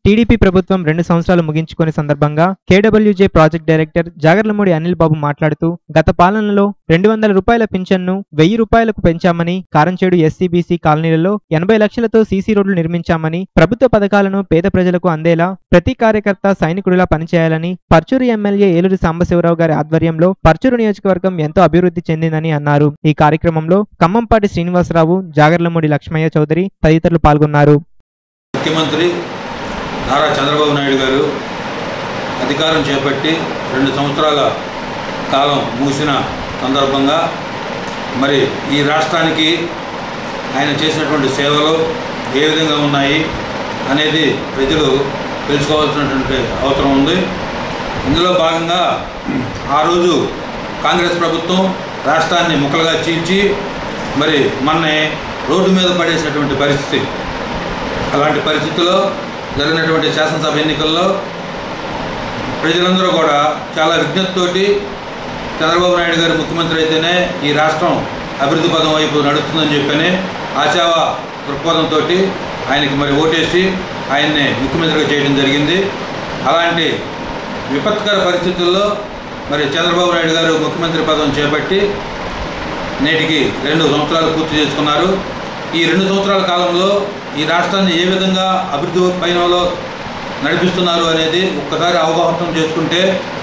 TDP ప్రభుత్వం 2 సంవత్సరాలు ముగించుకునే సందర్భంగా KWJ project director Jagarlamudi Anil Babu మాట్లాడుతూ గత పాలనలో 200 రూపాయల పింఛన్ను 1000 రూపాయలకు పెంచామని, కారంచేడు ఎస్సీబీసీ కాలనీలలో 80 లక్షలతో సీసీ రోడ్లు నిర్మించామని, ప్రభుత్వ పథకాలను పేద ప్రజలకు అందేలా ప్రతి కార్యకర్త సైనికుడిలా పనిచేయాలని, పర్చూరు ఎమ్మెల్యే ఏలూరి సాంబశివరావు గారి ఆధ్వర్యంలో పర్చూరు నియోజకవర్గం ఎంతో అభివృద్ధి చెందిందని అన్నారు. ఈ కార్యక్రమంలో ఖమ్మంపాటి శ్రీనివాసరావు, జాగర్లమూడి లక్ష్మయ్య చౌదరి తదితరులు పాల్గొన్నారు. ముఖ్యమంత్రి నారా చంద్రబాబు నాయుడు గారు అధికారం చేపట్టి 2 సంవత్సరాల కాలం ముగిసిన సందర్భంగా మరి ఈ రాష్ట్రానికి ఆయన చేసినటువంటి సేవలు ఏ విధంగా ఉన్నాయి అనేది ప్రజలు తెలుసుకోవాల్సినటువంటి అవసరం ఉంది. ఇందులో భాగంగా ఆ రోజు కాంగ్రెస్ ప్రభుత్వం రాష్ట్రాన్ని ముక్కలుగా చీల్చి మరి మొన్నే రోడ్డు మీద పడేసినటువంటి పరిస్థితి. అలాంటి పరిస్థితుల్లో జరిగినటువంటి శాసనసభ ఎన్నికల్లో ప్రజలందరూ కూడా చాలా విజ్ఞతతోటి చంద్రబాబు నాయుడు గారు ముఖ్యమంత్రి అయితేనే ఈ రాష్ట్రం అభివృద్ధి పదం వైపు నడుస్తుందని చెప్పని ఆశావ దృక్పథంతో ఆయనకి మరి ఓటేసి ఆయన్ని ముఖ్యమంత్రిగా చేయడం జరిగింది. అలాంటి విపత్కర పరిస్థితుల్లో మరి చంద్రబాబు నాయుడు గారు ముఖ్యమంత్రి పదం చేపట్టి నేటికి 2 సంవత్సరాలు పూర్తి చేసుకున్నారు. ఈ 2 సంవత్సరాల కాలంలో ఈ రాష్ట్రాన్ని ఏ విధంగా అభివృద్ధి పయనంలో నడిపిస్తున్నారు అనేది ఒక్కసారి అవగాహన చేసుకుంటే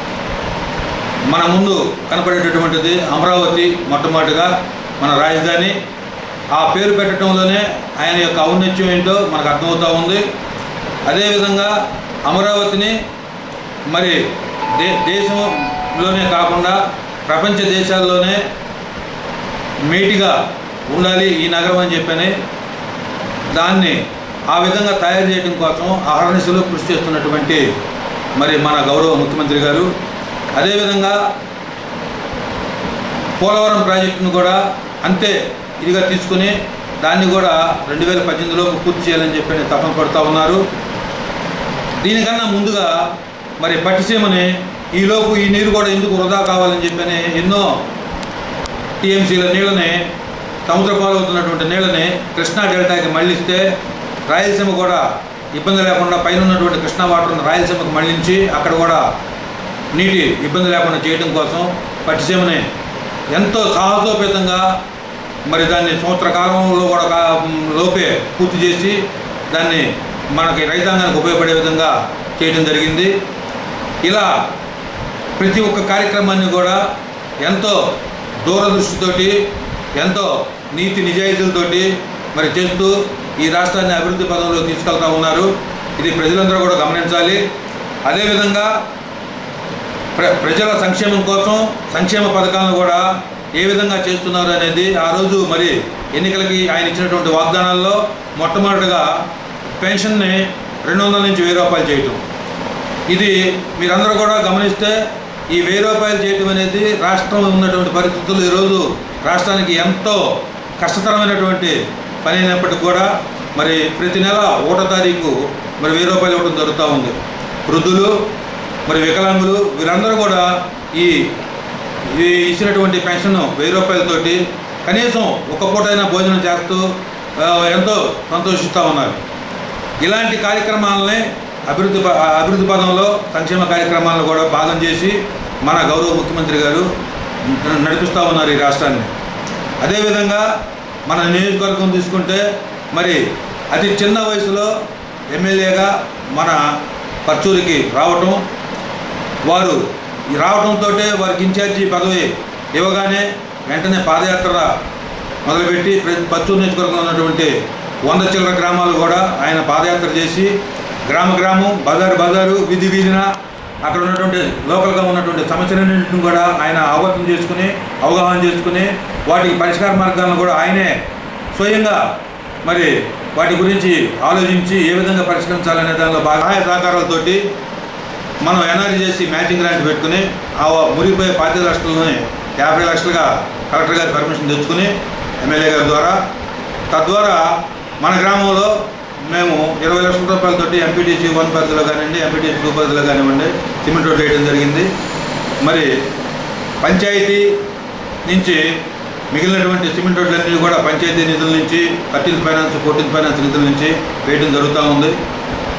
మన ముందు కనపడేటటువంటిది అమరావతి మొట్టమొదటిగా మన రాజధాని. ఆ పేరు పెట్టడంలోనే ఆయన యొక్క ఔన్నత్యం ఏంటో మనకు అర్థమవుతూ ఉంది. అదేవిధంగా అమరావతిని మరి దేశంలోనే కాకుండా ప్రపంచ దేశాల్లోనే మేటిగా ఉండాలి ఈ నగరం అని చెప్పని దాన్ని ఆ విధంగా తయారు చేయడం కోసం అహర్నిశలు కృషి చేస్తున్నటువంటి మరి మన గౌరవ ముఖ్యమంత్రి గారు. అదేవిధంగా పోలవరం ప్రాజెక్టును కూడా అంతే ఇదిగా తీసుకుని దాన్ని కూడా 2018లో పూర్తి చేయాలని చెప్పి తపన పడుతూ ఉన్నారు. దీనికన్నా ముందుగా మరి పట్టిసీమని ఈలోపు ఈ నీరు కూడా ఎందుకు వృధా కావాలని చెప్పని ఎన్నో టీఎంసీల నీళ్ళని, సముద్ర పాలవుతున్నటువంటి నీళ్ళని కృష్ణా డెల్టాకి మళ్లిస్తే రాయలసీమ కూడా ఇబ్బంది లేకుండా పైన ఉన్నటువంటి కృష్ణా వాటర్ను రాయలసీమకు మళ్లించి అక్కడ కూడా నీటి ఇబ్బంది లేకుండా చేయడం కోసం పట్టిసీమని ఎంతో సాహసోపేతంగా మరి దాన్ని సంవత్సర కాలంలో కూడా లోపే పూర్తి చేసి దాన్ని మనకి రైతాంగానికి ఉపయోగపడే విధంగా చేయడం జరిగింది. ఇలా ప్రతి ఒక్క కార్యక్రమాన్ని కూడా ఎంతో దూరదృష్టితోటి, ఎంతో నీతి నిజాయితీలతోటి మరి చేస్తూ ఈ రాష్ట్రాన్ని అభివృద్ధి పదంలో తీసుకెళ్తూ ఉన్నారు. ఇది ప్రజలందరూ కూడా గమనించాలి. అదేవిధంగా ప్రజల సంక్షేమం కోసం సంక్షేమ పథకాలను కూడా ఏ విధంగా చేస్తున్నారు అనేది ఆ రోజు మరి ఎన్నికలకి ఆయన ఇచ్చినటువంటి వాగ్దానాల్లో మొట్టమొదటిగా పెన్షన్ని 200 నుంచి 1000 రూపాయలు చేయటం. ఇది మీరందరూ కూడా గమనిస్తే ఈ 1000 రూపాయలు చేయటం అనేది రాష్ట్రంలో ఉన్నటువంటి పరిస్థితులు ఈరోజు రాష్ట్రానికి ఎంతో కష్టతరమైనటువంటి పని అయినప్పటికీ కూడా మరి ప్రతి నెల 1వ తారీఖు మరి 1000 రూపాయలు ఇవ్వడం జరుగుతూ ఉంది. వృద్ధులు మరి వికలాంగులు వీరందరూ కూడా ఈ ఇచ్చినటువంటి పెన్షన్ 1000 రూపాయలతోటి కనీసం ఒక పూటైనా భోజనం చేస్తూ ఎంతో సంతోషిస్తూ ఉన్నారు. ఇలాంటి కార్యక్రమాలని అభివృద్ధి పదంలో సంక్షేమ కార్యక్రమాలను కూడా భాగం చేసి మన గౌరవ ముఖ్యమంత్రి గారు నడిపిస్తూ ఉన్నారు ఈ రాష్ట్రాన్ని. అదేవిధంగా మన నియోజకవర్గం తీసుకుంటే మరి అతి చిన్న వయసులో ఎమ్మెల్యేగా మన పర్చూరికి రావటం, వారు రావడంతో వారికి ఇన్ఛార్జి పదవి ఇవ్వగానే వెంటనే పాదయాత్ర మొదలుపెట్టి పర్చూరు నియోజకవర్గంలో ఉన్నటువంటి 100 చిల్లర గ్రామాలు కూడా ఆయన పాదయాత్ర చేసి గ్రామం బజారు వీధి వీధిన అక్కడ ఉన్నటువంటి లోకల్గా ఉన్నటువంటి సమస్యలన్నింటిని కూడా ఆయన అవగాహన చేసుకుని వాటికి పరిష్కార మార్గాలను కూడా ఆయనే స్వయంగా మరి వాటి గురించి ఆలోచించి ఏ విధంగా పరిష్కరించాలనే దానిలో సహాయ సహకారాలతోటి మనం ఎన్ఆర్జీ చేసి మ్యాచింగ్ గ్రాంట్ పెట్టుకుని ఆ మురిగిపోయే 25 లక్షలని 50 లక్షలుగా కలెక్టర్ గారి పర్మిషన్ తెచ్చుకుని ఎమ్మెల్యే గారి ద్వారా తద్వారా మన గ్రామంలో మేము 20 లక్షల రూపాయలతోటి ఎంపీటీసీ 1 పరిధిలో కానివ్వండి, ఎంపీటీసీ 2 పరిధిలో కానివ్వండి సిమెంట్ రోడ్ వేయడం జరిగింది. మరి పంచాయతీ నుంచి మిగిలినటువంటి సిమెంట్ రోడ్లన్నీ కూడా పంచాయతీ నిధుల నుంచి 13th ఫైనాన్స్ 14th ఫైనాన్స్ నిధుల నుంచి వేయడం జరుగుతూ ఉంది.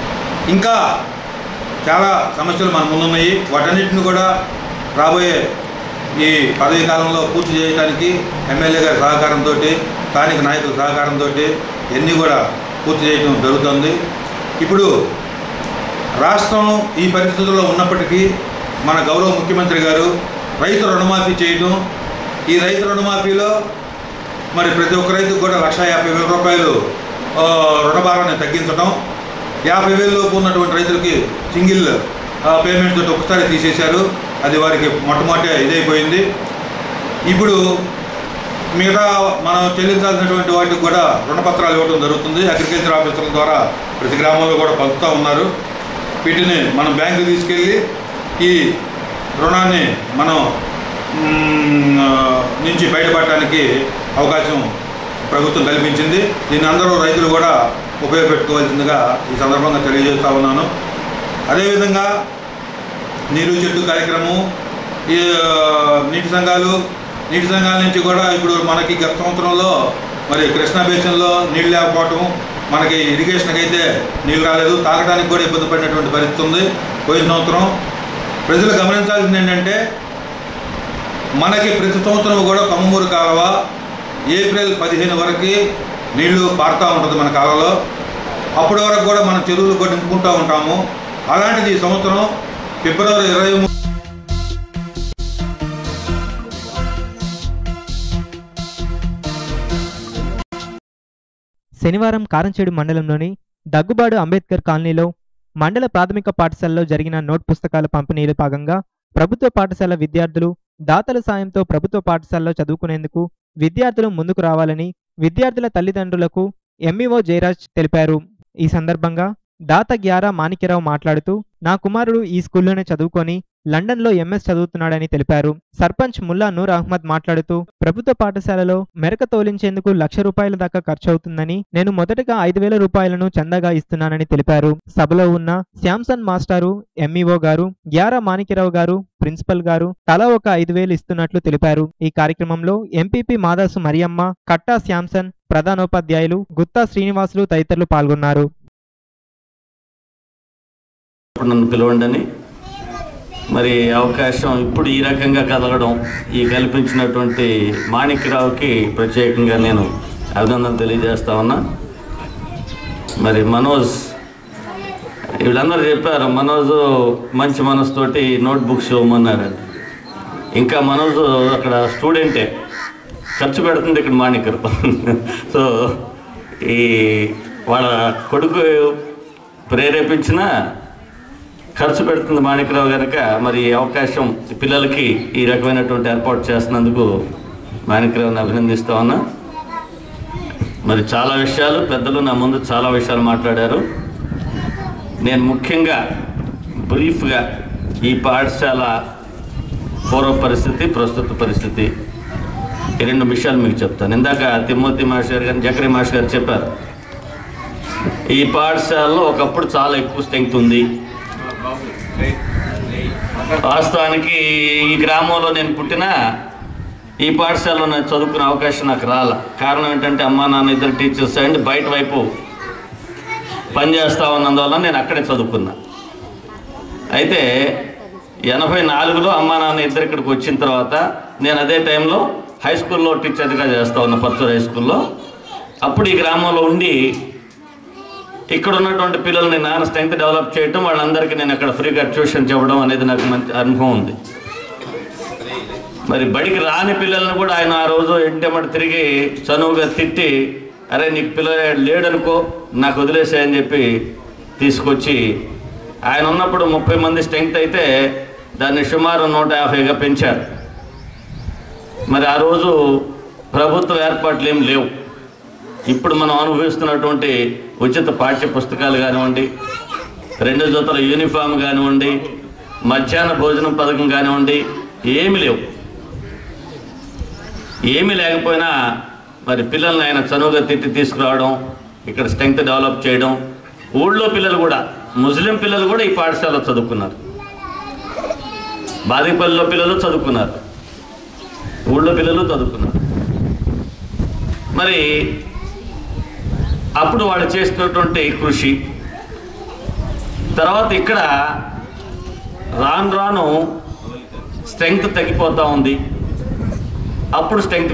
ఇంకా చాలా సమస్యలు మన ముందున్నాయి. వాటన్నిటిని కూడా రాబోయే ఈ పదవీ కాలంలో పూర్తి చేయడానికి ఎమ్మెల్యే గారి సహకారంతో, స్థానిక నాయకుల సహకారంతో ఇవన్నీ కూడా పూర్తి చేయడం జరుగుతుంది. ఇప్పుడు రాష్ట్రం ఈ పరిస్థితుల్లో ఉన్నప్పటికీ మన గౌరవ ముఖ్యమంత్రి గారు రైతు రుణమాఫీ చేయడం, ఈ రైతు రుణమాఫీలో మరి ప్రతి ఒక్క రైతుకు కూడా 1,50,000 రూపాయలు రుణభారాన్ని తగ్గించడం, 50,000 లోపు ఉన్నటువంటి రైతులకి సింగిల్ పేమెంట్ తోటి ఒకసారి తీసేశారు. అది వారికి మొట్టమొదటి ఇదైపోయింది. ఇప్పుడు మిగతా మనం చెల్లించాల్సినటువంటి వాటికి కూడా రుణపత్రాలు ఇవ్వడం జరుగుతుంది. అగ్రికల్చర్ ఆఫీసర్ల ద్వారా ప్రతి గ్రామంలో కూడా పంపుతూ ఉన్నారు. వీటిని మనం బ్యాంకు తీసుకెళ్ళి ఈ రుణాన్ని మనం నుంచి బయటపడటానికి అవకాశం ప్రభుత్వం కల్పించింది. దీన్ని అందరూ రైతులు కూడా ఉపయోగపెట్టుకోవాల్సిందిగా ఈ సందర్భంగా తెలియజేస్తూ ఉన్నాను. అదేవిధంగా నీరు చెట్టు కార్యక్రమం, ఈ నీటి సంఘాల నుంచి కూడా ఇప్పుడు మనకి గత సంవత్సరంలో మరి కృష్ణా బేసిన్లో నీళ్ళు లేకపోవటం, మనకి ఇరిగేషన్కి అయితే నీళ్ళు రాలేదు, తాగడానికి కూడా ఇబ్బంది పడినటువంటి పరిస్థితి ఉంది. పోయిన సంవత్సరం ప్రజలు గమనించాల్సింది ఏంటంటే, మనకి ప్రతి సంవత్సరం కూడా కొమ్మూరు కాలువ ఏప్రిల్ 15 వరకు నీళ్లు పారుతూ ఉంటుంది మన కాలంలో. అప్పటి వరకు కూడా మనం చెరువులు కూడా నింపుకుంటూ ఉంటాము. అలాంటిది ఈ సంవత్సరం ఫిబ్రవరి 23 శనివారం కారంచేడు మండలంలోని దగ్గుబాడు అంబేద్కర్ కాలనీలో మండల ప్రాథమిక పాఠశాలలో జరిగిన నోట్ పుస్తకాల పంపిణీలో భాగంగా ప్రభుత్వ పాఠశాల విద్యార్థులు దాతల సాయంతో ప్రభుత్వ పాఠశాలలో చదువుకునేందుకు విద్యార్థులు ముందుకు రావాలని విద్యార్థుల తల్లిదండ్రులకు ఎంఈఓ జయరాజ్ తెలిపారు. ఈ సందర్భంగా దాత గ్యారా మాణిక్యరావు మాట్లాడుతూ, నా కుమారుడు ఈ స్కూల్లోనే చదువుకొని లండన్లో ఎంఎస్ చదువుతున్నాడని తెలిపారు. సర్పంచ్ ముల్లా నూర్ అహ్మద్ మాట్లాడుతూ, ప్రభుత్వ పాఠశాలలో మెరక తోలించేందుకు 1,00,000 రూపాయల దాకా ఖర్చు అవుతుందని, నేను మొదటగా 5,000 రూపాయలను చందాగా ఇస్తున్నానని తెలిపారు. సభలో ఉన్న శాంసన్ మాస్టారు, ఎంఈఓ గారు, గ్యారా మాణిక్యరావు గారు, ప్రిన్సిపల్ గారు తలా ఒక 5,000 ఇస్తున్నట్లు తెలిపారు. ఈ కార్యక్రమంలో ఎంపీపీ మాదాసు మరియమ్మ, కట్టా శాంసన్, ప్రధానోపాధ్యాయులు గుత్తా శ్రీనివాసులు తదితరులు పాల్గొన్నారు. నన్ను పిలవండి. మరి అవకాశం ఇప్పుడు ఈ రకంగా కలగడం, ఈ కల్పించినటువంటి మాణిక్యరావుకి ప్రత్యేకంగా నేను అభినందన తెలియజేస్తా ఉన్నా. మరి మనోజ్, వీళ్ళందరూ చెప్పారు మనోజ్ మంచి మనసుతోటి నోట్ బుక్స్ ఇవ్వమన్నారు. ఇంకా మనోజ్ అక్కడ స్టూడెంటే, ఖర్చు పెడుతుంది ఇక్కడ మాణిక్యరావు. సో ఈ వాళ్ళ కొడుకు ప్రేరేపించిన ఖర్చు పెడుతుంది మాణిక్యరావు కనుక మరి అవకాశం పిల్లలకి ఈ రకమైనటువంటి ఏర్పాటు చేస్తున్నందుకు మాణిక్యరావుని అభినందిస్తా ఉన్నా. మరి చాలా విషయాలు పెద్దలు నా ముందు చాలా విషయాలు మాట్లాడారు. నేను ముఖ్యంగా బ్రీఫ్గా ఈ పాఠశాల పూర్వ పరిస్థితి, ప్రస్తుత పరిస్థితి, ఈ 2 విషయాలు మీకు చెప్తాను. ఇందాక తిమ్మోతి మాస్టర్ గారు కానీ జకరీ మాస్టర్ గారు చెప్పారు, ఈ పాఠశాలలో ఒకప్పుడు చాలా ఎక్కువ స్ట్రెంగ్త్ ఉంది. వాస్తవానికి ఈ గ్రామంలో నేను పుట్టిన ఈ పాఠశాలలో నేను చదువుకునే అవకాశం నాకు రాల. కారణం ఏంటంటే అమ్మా నాన్న ఇద్దరు టీచర్స్ అండ్ బయట వైపు పనిచేస్తూ ఉన్నందువల్ల నేను అక్కడే చదువుకున్నా. అయితే 84లో అమ్మా నాన్న ఇద్దరు ఇక్కడికి వచ్చిన తర్వాత నేను అదే టైంలో హై స్కూల్లో టీచర్గా చేస్తూ ఉన్నా, పర్చూరు హై స్కూల్లో. అప్పుడు ఈ గ్రామంలో ఉండి ఇక్కడ ఉన్నటువంటి పిల్లల్ని నాన్న స్ట్రెంగ్త్ డెవలప్ చేయడం, వాళ్ళందరికీ నేను అక్కడ ఫ్రీగా ట్యూషన్ చెప్పడం అనేది నాకు మంచి అనుభవం ఉంది. మరి బడికి రాని పిల్లల్ని కూడా ఆయన ఆ రోజు ఇంటేమటి తిరిగి చనువుగా తిట్టి, అరే నీకు పిల్లలు లేడనుకో నాకు వదిలేసాయని చెప్పి తీసుకొచ్చి, ఆయన ఉన్నప్పుడు 30 మంది స్ట్రెంగ్త్ అయితే దాన్ని సుమారు 150గా పెంచారు. మరి ఆ రోజు ప్రభుత్వ ఏర్పాట్లు ఏం లేవు. ఇప్పుడు మనం అనుభవిస్తున్నటువంటి ఉచిత పాఠ్య పుస్తకాలు కానివ్వండి, 2 జతల యూనిఫామ్ కానివ్వండి, మధ్యాహ్న భోజనం పథకం కానివ్వండి, ఏమీ లేవు. ఏమీ లేకపోయినా మరి పిల్లల్ని ఆయన చనువుగా తిట్టి తీసుకురావడం, ఇక్కడ స్ట్రెంగ్త్ డెవలప్ చేయడం. ఊళ్ళో పిల్లలు కూడా, ముస్లిం పిల్లలు కూడా ఈ పాఠశాలలో చదువుకున్నారు. బాదిపల్లిలో పిల్లలు చదువుకున్నారు, ఊళ్ళో పిల్లలు చదువుకున్నారు. మరి అప్పుడు వాళ్ళు చేసినటువంటి కృషి తర్వాత ఇక్కడ రాను రాను స్ట్రెంగ్త్ తగ్గిపోతూ ఉంది. అప్పుడు స్ట్రెంగ్త్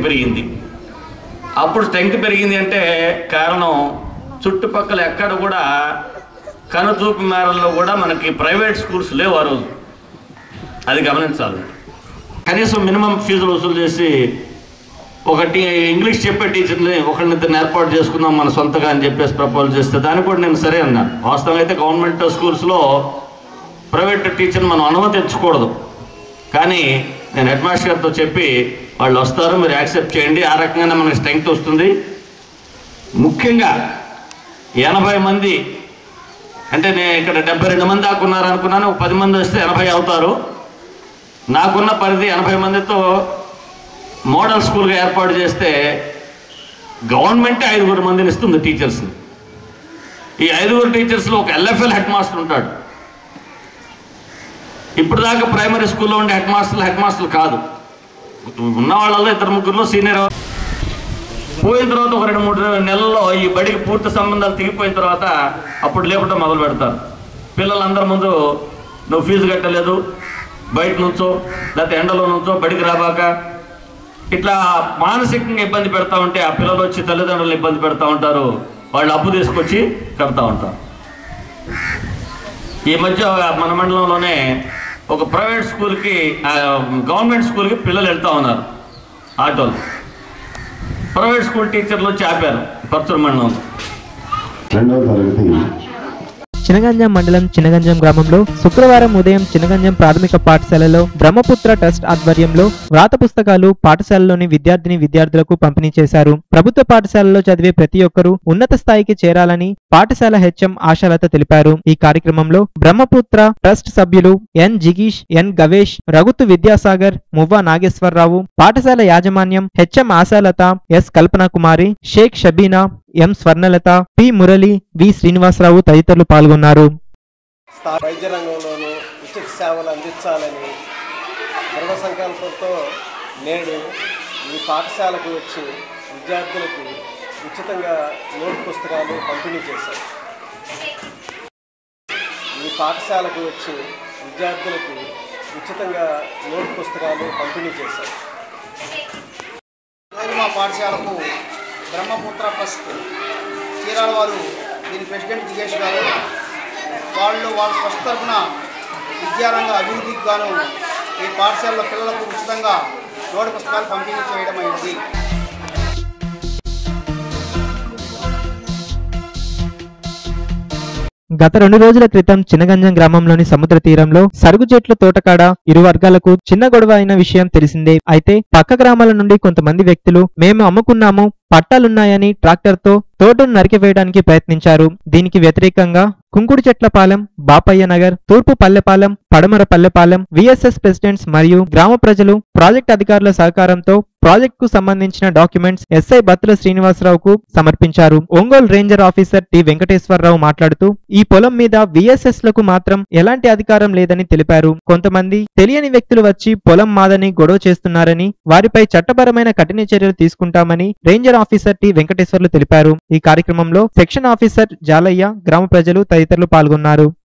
పెరిగింది అంటే కారణం చుట్టుపక్కల ఎక్కడ కూడా కనుచూపు మేరల్లో కూడా మనకి ప్రైవేట్ స్కూల్స్ లేవు ఆ రోజు. అది గమనించాలి. కనీసం మినిమం ఫీజులు వసూలు చేసి ఒకటి ఇంగ్లీష్ చెప్పే టీచర్ని ఒకరినిద్దరిని ఏర్పాటు చేసుకుందాం మన సొంతగా అని చెప్పేసి ప్రపోజ్ చేస్తే దానికి కూడా నేను సరే అన్నాను. వాస్తవం అయితే గవర్నమెంట్ స్కూల్స్లో ప్రైవేట్ టీచర్ని మనం అనుమతించకూడదు. కానీ నేను హెడ్ మాస్టర్ గారితో చెప్పి వాళ్ళు వస్తారు, మీరు యాక్సెప్ట్ చేయండి, ఆ రకంగానే మనకి స్ట్రెంగ్త్ వస్తుంది. ముఖ్యంగా 80 మంది అంటే నేను ఇక్కడ 72 మంది దాకా ఉన్నారనుకున్నాను. 10 మంది వస్తే 80 అవుతారు. నాకున్న పరిధి 80 మందితో మోడల్ స్కూల్గా ఏర్పాటు చేస్తే గవర్నమెంటే 5 మందిని ఇస్తుంది టీచర్స్ని. ఈ 5 టీచర్స్లో ఒక LFL హెడ్ మాస్టర్ ఉంటాడు. ఇప్పుడు దాకా ప్రైమరీ స్కూల్లో ఉండే హెడ్ మాస్టర్లు కాదు, ఉన్న వాళ్ళలో 2-3 సీనియర్. పోయిన తర్వాత ఒక 2-3 నెలల్లో ఈ బడికి పూర్తి సంబంధాలు తెగిపోయిన తర్వాత అప్పుడు లేపటం మొదలు పెడతారు. పిల్లలందరి ముందు నువ్వు ఫీజు కట్టలేదు, బయట నుంచో లేకపోతే ఎండలో నుంచో బడికి రాబాక, ఇట్లా మానసికంగా ఇబ్బంది పెడతా ఉంటే ఆ పిల్లలు వచ్చి తల్లిదండ్రులను ఇబ్బంది పెడతా ఉంటారు. వాళ్ళు అప్పు తీసుకొచ్చి కడతా ఉంటారు. ఈ మధ్య మన మండలంలోనే ఒక ప్రైవేట్ స్కూల్కి గవర్నమెంట్ స్కూల్కి పిల్లలు వెళ్తూ ఉన్నారు ఆటోలు. ప్రైవేట్ స్కూల్ టీచర్లు వచ్చి ఆపారు పర్చూరు మండలంలో. చినగంజాం మండలం చినగంజాం గ్రామంలో శుక్రవారం ఉదయం చినగంజాం ప్రాథమిక పాఠశాలలో బ్రహ్మపుత్ర ట్రస్ట్ ఆధ్వర్యంలో వ్రాత పుస్తకాలు పాఠశాలలోని విద్యార్థులకు పంపిణీ చేశారు. ప్రభుత్వ పాఠశాలలో చదివే ప్రతి ఒక్కరూ ఉన్నత స్థాయికి చేరాలని పాఠశాల హెచ్ఎం ఆశాలత తెలిపారు. ఈ కార్యక్రమంలో బ్రహ్మపుత్ర ట్రస్ట్ సభ్యులు ఎన్ జిగీష్, ఎన్ గవేష్, రఘుతు విద్యాసాగర్, మువ్వా నాగేశ్వరరావు, పాఠశాల యాజమాన్యం, HM Ashalatha, S Kalpana Kumari, Shaik Shabina, M Swarnalatha, P Murali, V Srinivasarao తదితరులు పాల్గొన్నారు. వైద్య రంగంలోనూ ఉచిత సేవలు అందించాలని దృఢ సంకల్పంతో నేడు ఈ పాఠశాలకు వచ్చి విద్యార్థులకు ఉచితంగా నోట్ పుస్తకాలు పంపిణీ చేశారు. ఈ పాఠశాలకు వచ్చి విద్యార్థులకు ఉచితంగా నోట్ పుస్తకాలు పంపిణీ చేశారు. మా పాఠశాలకు బ్రహ్మపుత్ర ట్రస్ట్ చీరాల వారు దీని ప్రెసిడెంట్ జిగేష్ గారు వాళ్ళ ట్రస్ట్ తరఫున విద్యారంగ అభివృద్ధికి గాను ఈ పాఠశాలలో పిల్లలకు ఉచితంగా నోట్ పుస్తకాలు పంపిణీ చేయడం అయింది. గత 2 రోజుల క్రితం చినగంజం గ్రామంలోని సముద్ర తీరంలో సరుగు చెట్ల తోటకాడ ఇరు వర్గాలకు చిన్న గొడవ అయిన విషయం తెలిసిందే. అయితే పక్క గ్రామాల నుండి కొంతమంది వ్యక్తులు మేము అమ్ముకున్నాము, పట్టాలున్నాయని ట్రాక్టర్తో తోటను నరికివేయడానికి ప్రయత్నించారు. దీనికి వ్యతిరేకంగా కుంకుడు చెట్లపాలెం, బాపయ్య నగర్, తూర్పు పల్లెపాలెం, పడమర పల్లెపాలెం విఎస్ఎస్ ప్రెసిడెంట్స్ మరియు గ్రామ ప్రజలు ప్రాజెక్ట్ అధికారుల సహకారంతో ప్రాజెక్ట్ కు సంబంధించిన డాక్యుమెంట్స్ ఎస్ఐ బత్తుల శ్రీనివాసరావుకు సమర్పించారు. Ongole ranger officer T Venkateswararao మాట్లాడుతూ ఈ పొలం మీద విఎస్ఎస్ లకు మాత్రం ఎలాంటి అధికారం లేదని తెలిపారు. కొంతమంది తెలియని వ్యక్తులు వచ్చి పొలం మాదని గొడవ చేస్తున్నారని, వారిపై చట్టపరమైన కఠిన చర్యలు తీసుకుంటామని రేంజర్ ఆఫీసర్ టి వెంకటేశ్వర్లు తెలిపారు. ఈ కార్యక్రమంలో సెక్షన్ ఆఫీసర్ జాలయ్య, గ్రామ ప్రజలు తదితరులు పాల్గొన్నారు.